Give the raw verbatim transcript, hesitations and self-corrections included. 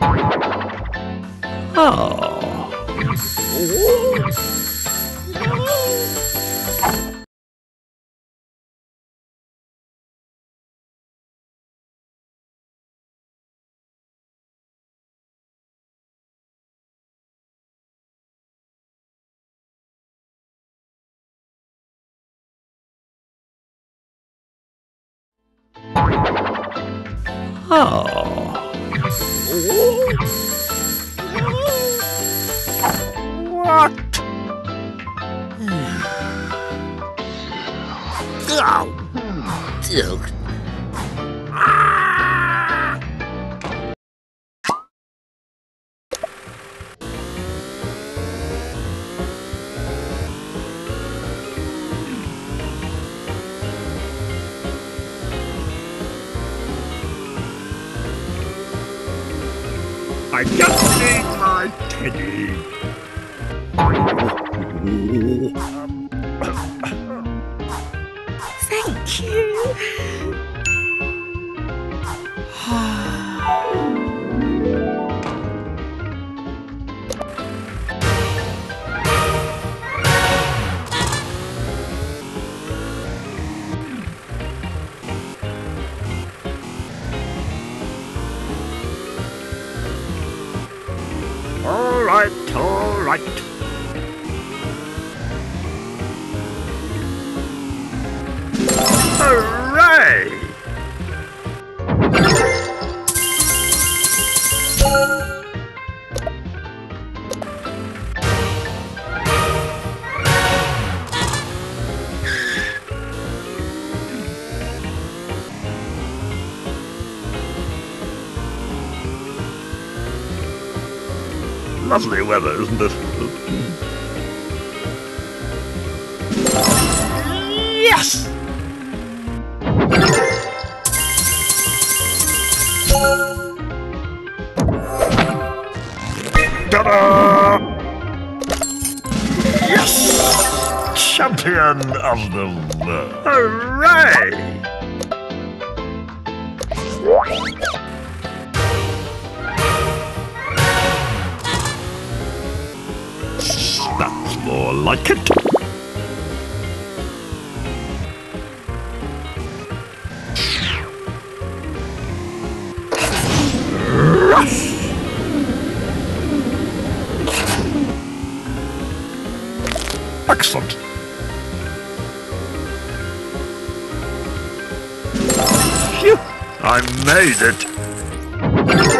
Oh. Oh. What? Oh. Ugh. Ah. I just need my teddy. Thank you. All right, all right. Hooray! Lovely weather, isn't it? Yes! Ta-da! Yes! Champion of the world! Hooray! That's more like it. Rush! Excellent. Phew! I made it.